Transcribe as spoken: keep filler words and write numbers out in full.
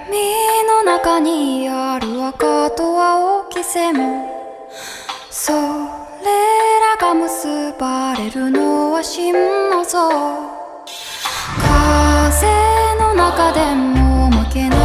の中にある赤と青き線、それらが結ばれるのは真の像。風の中でも